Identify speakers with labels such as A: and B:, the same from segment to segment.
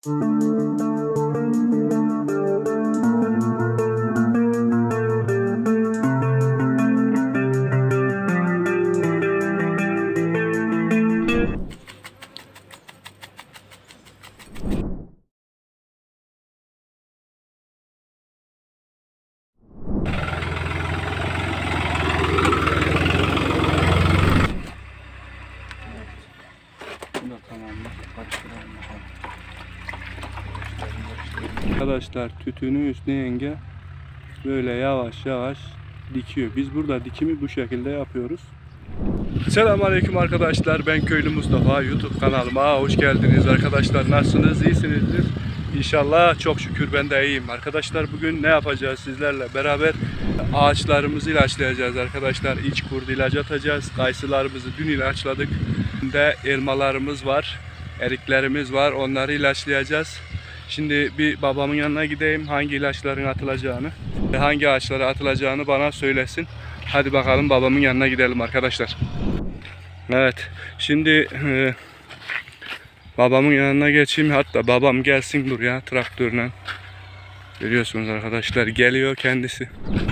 A: Arkadaşlar tütünü Hüsnü yenge böyle yavaş yavaş dikiyor. Biz burada dikimi bu şekilde yapıyoruz. Selamünaleyküm arkadaşlar. Ben Köylü Mustafa. YouTube kanalıma hoş geldiniz arkadaşlar. Nasılsınız? İyisinizdir. İnşallah çok şükür ben de iyiyim. Arkadaşlar bugün ne yapacağız sizlerle beraber? Ağaçlarımızı ilaçlayacağız arkadaşlar. İç kurdu ilacı atacağız. Kayısılarımızı dün ilaçladık. Şimdi elmalarımız var. Eriklerimiz var. Onları ilaçlayacağız. Şimdi bir babamın yanına gideyim. Hangi ilaçların atılacağını, hangi ağaçlara atılacağını bana söylesin. Hadi bakalım babamın yanına gidelim arkadaşlar. Evet. Şimdi babamın yanına geçeyim. Hatta babam gelsin buraya traktörle. Görüyorsunuz arkadaşlar. Geliyor kendisi.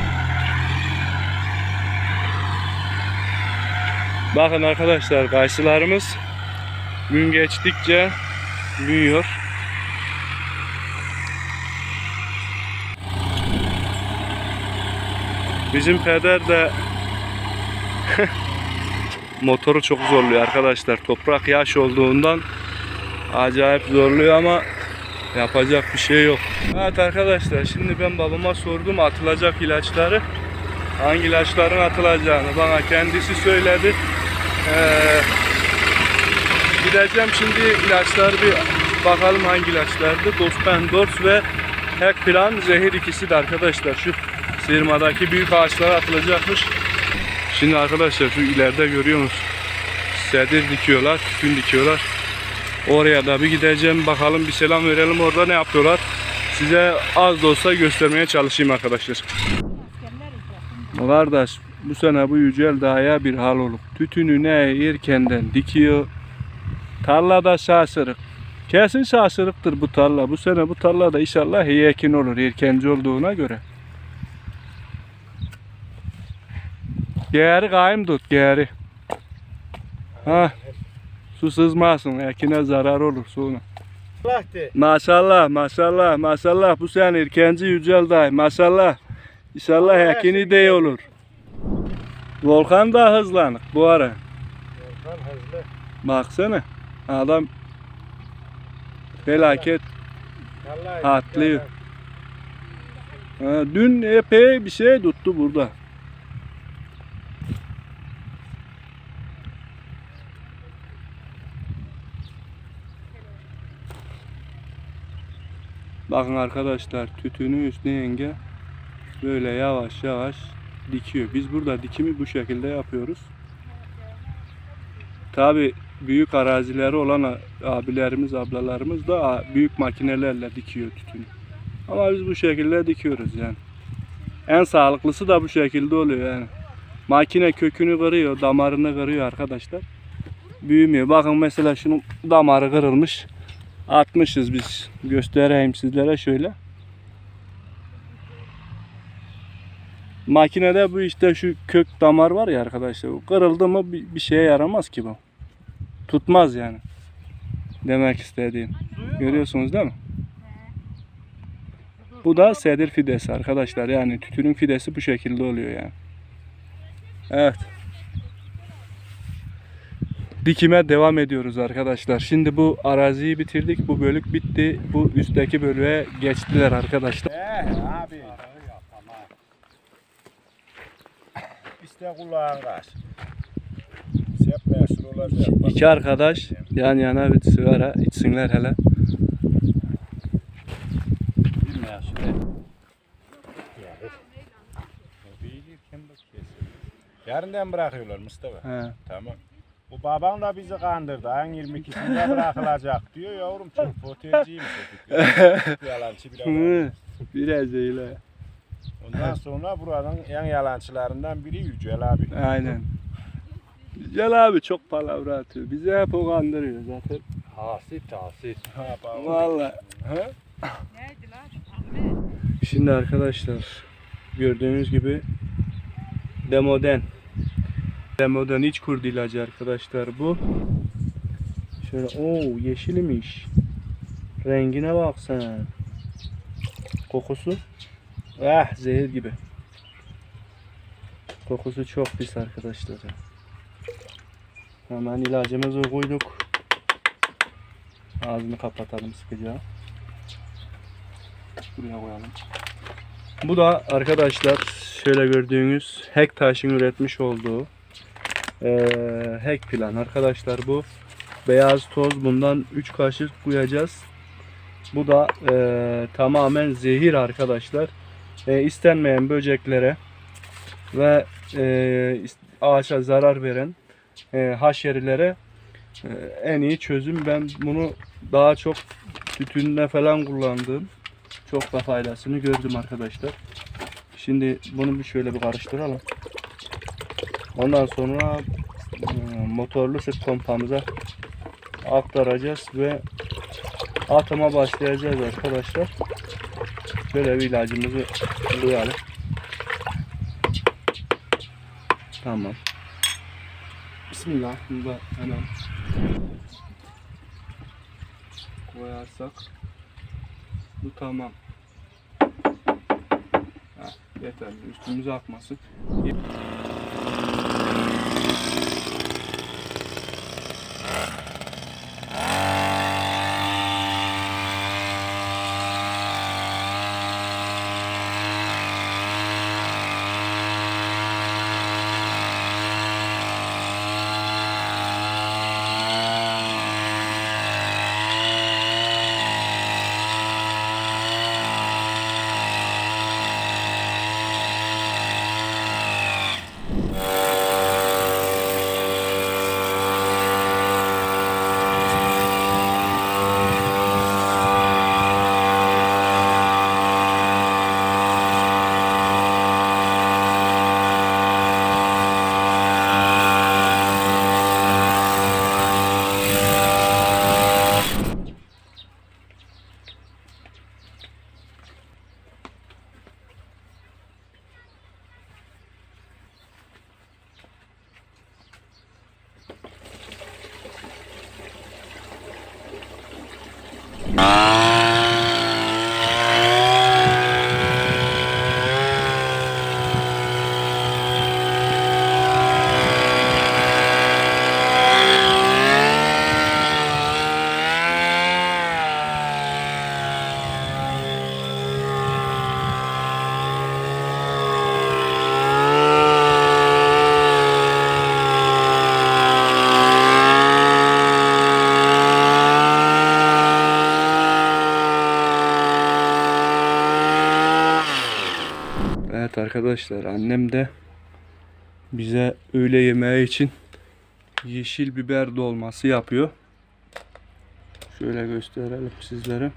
A: Bakın arkadaşlar, kayısılarımız gün geçtikçe büyüyor. Bizim peder de motoru çok zorluyor arkadaşlar. Toprak yaş olduğundan acayip zorluyor ama yapacak bir şey yok. Evet arkadaşlar, şimdi ben babama sordum atılacak ilaçları. Hangi ilaçların atılacağını bana kendisi söyledi. Gideceğim şimdi ilaçlar bir bakalım hangi ilaçlardı. Dospendors ve Hekplan zehir, ikisi de arkadaşlar şu sırmadaki büyük ağaçlara atılacakmış. Şimdi arkadaşlar şu ileride görüyorsunuz, sedir dikiyorlar, tütün dikiyorlar. Oraya da bir gideceğim, bakalım bir selam verelim, orada ne yapıyorlar. Size az da olsa göstermeye çalışayım arkadaşlar. Kardeş, bu sene bu Yücel Dağ'a bir hal olup tütünü ne erkenden dikiyor. Tarlada şaşırık. Kesin şaşırıktır bu tarla. Bu sene bu tarlada inşallah iyi ekin olur, erkenci olduğuna göre. Geri kayım tut, geri. Ha, su sızmasın, ekine zarar olur sonra. Maşallah, maşallah, maşallah. Bu sene erkenci Yücel Dağ, maşallah. İnşallah ekini de iyi olur. Volkan da hızlanık bu ara.
B: Volkan hızlı.
A: Baksana, adam felaket atlıyor. Dün epey bir şey tuttu burada. Bakın arkadaşlar, tütünü Hüsnü yenge böyle yavaş yavaş dikiyor. Biz burada dikimi bu şekilde yapıyoruz. Tabi büyük arazileri olan abilerimiz, ablalarımız da büyük makinelerle dikiyor tütünü. Ama biz bu şekilde dikiyoruz yani. En sağlıklısı da bu şekilde oluyor yani. Makine kökünü kırıyor, damarını kırıyor arkadaşlar. Büyümüyor. Bakın mesela şunun damarı kırılmış. Atmışız biz. Göstereyim sizlere şöyle. Makinede bu işte şu kök damar var ya arkadaşlar. Kırıldı mı bir şeye yaramaz ki bu. Tutmaz yani. Demek istediğim. Görüyorsunuz değil mi? Bu da sedir fidesi arkadaşlar. Yani tütünün fidesi bu şekilde oluyor yani. Evet. Dikime devam ediyoruz arkadaşlar. Şimdi bu araziyi bitirdik. Bu bölük bitti. Bu üstteki bölüğe geçtiler arkadaşlar.
B: Abi. İşte kulağın kaç. Sep meşhur olacak.
A: İki arkadaş yan yana bir sigara içsinler hele.
B: Bir meşhur. Yarından bırakıyorlar Mustafa.
A: He.
B: Tamam. Bu baban da bizi kandırdı. Ayın 22'sinde bırakılacak diyor yavrum. Çok potelciymiş o. Yalancı bir
A: Biraz öyle.
B: Ondan sonra buranın en yalancılarından biri Yücel abi.
A: Aynen. Yücel abi çok palavra atıyor. Bizi hep o kandırıyor zaten.
C: Tasit.
B: Ha, baba.
A: Vallahi.
B: He?
D: Neydi lan?
A: Şimdi arkadaşlar gördüğünüz gibi Demoden iç kurdu ilacı arkadaşlar bu. Şöyle yeşilmiş. Rengine bak sen. Kokusu zehir gibi. Kokusu çok pis arkadaşlar. Hemen ilacımızı koyduk. Ağzını kapatalım sıkıca. Buraya koyalım. Bu da arkadaşlar şöyle gördüğünüz Hektaş'ın üretmiş olduğu Hek plan arkadaşlar bu. Beyaz toz, bundan 3 kaşık koyacağız. Bu da tamamen zehir arkadaşlar. İstenmeyen böceklere ve ağaça zarar veren haşerilere en iyi çözüm. Ben bunu daha çok tütünde falan kullandığım, çok da faydasını gördüm arkadaşlar. Şimdi bunu şöyle bir karıştıralım. Ondan sonra motorlu sırt pompamıza aktaracağız ve atıma başlayacağız arkadaşlar. Şöyle bir ilacımızı koyalım. Tamam. Bismillah. Bunu da hemen koyarsak bu tamam. Yeterli. Üstümüze akmasın. Evet arkadaşlar, annem de bize öğle yemeği için yeşil biber dolması yapıyor. Şöyle gösterelim sizlere.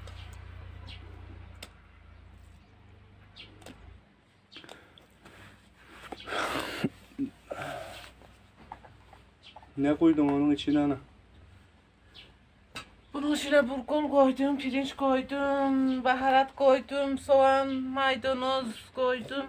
A: Ne koydun onun içine ana?
D: Bunun içine burgul koydum, pirinç koydum, baharat koydum, soğan, maydanoz koydum.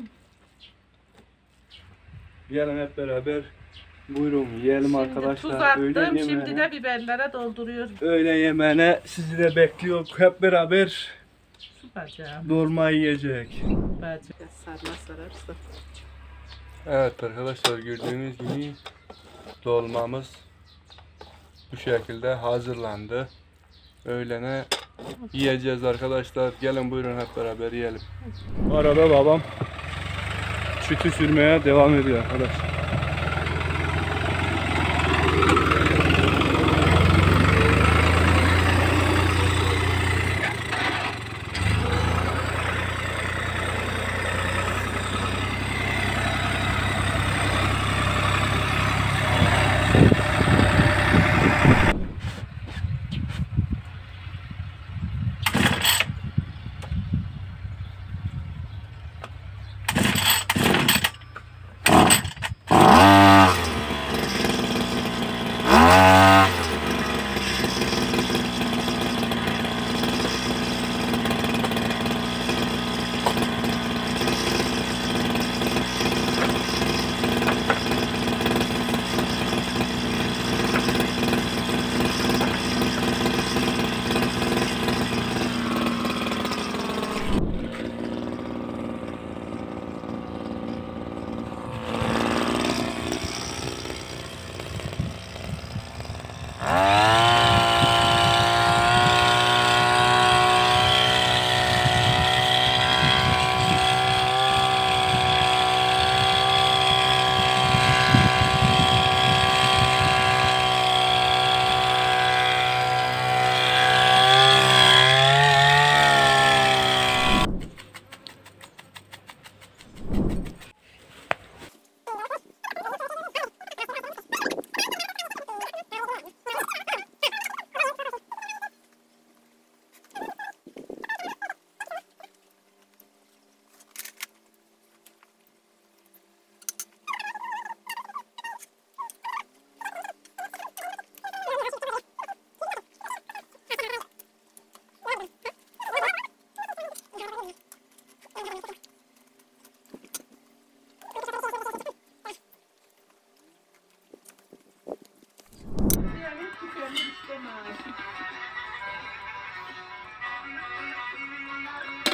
A: Gelin hep beraber buyurun yiyelim
D: Şimdi
A: arkadaşlar.
D: tuz attım,
A: Öğlen
D: şimdi
A: yemeğine,
D: de biberlere dolduruyorum.
A: öğlen yemeğine sizi de bekliyor. Hep beraber
D: Su bacağım,
A: dolma yiyecek.
D: bacağım. Sarma sararsa.
A: Evet arkadaşlar, gördüğünüz gibi dolmamız bu şekilde hazırlandı. Öğlene yiyeceğiz arkadaşlar. Gelin buyurun hep beraber yiyelim. Bu arada babam sütü sürmeye devam ediyor arkadaşlar.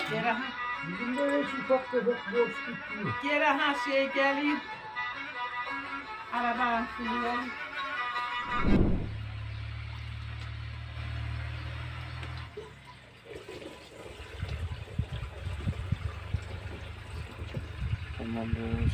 D: Geri ha.
C: Bizim böyle ufak tefek borç gitti.
D: Geri ha şey geleyim. Araba sürüyor.
B: Tamamdır.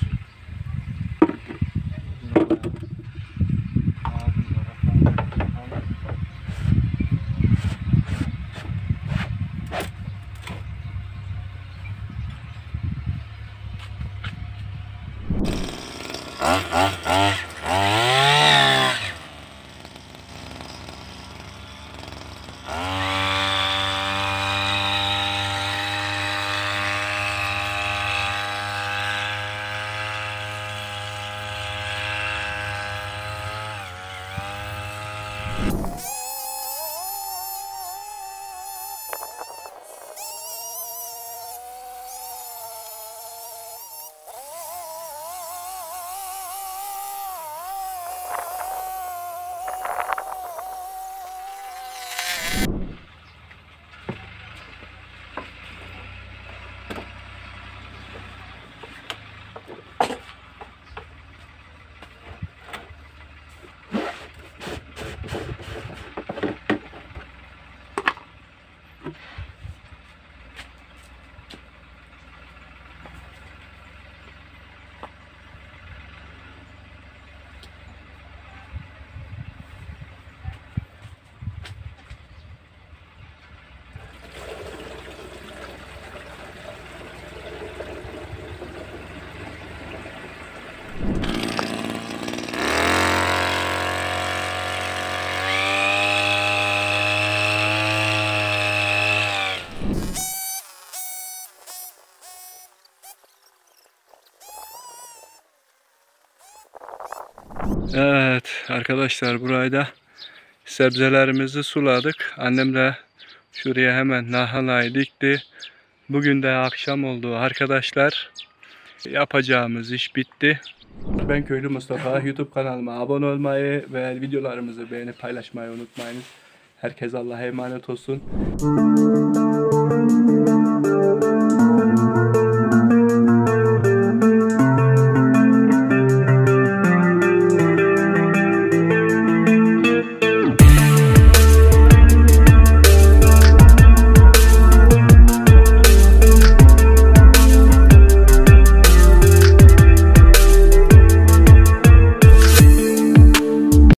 A: Evet arkadaşlar, burayı da sebzelerimizi suladık. Annem de şuraya hemen lahanayı dikti. Bugün de akşam oldu arkadaşlar. Yapacağımız iş bitti. Ben Köylü Mustafa. YouTube kanalıma abone olmayı ve videolarımızı beğenip paylaşmayı unutmayınız. Herkes Allah'a emanet olsun.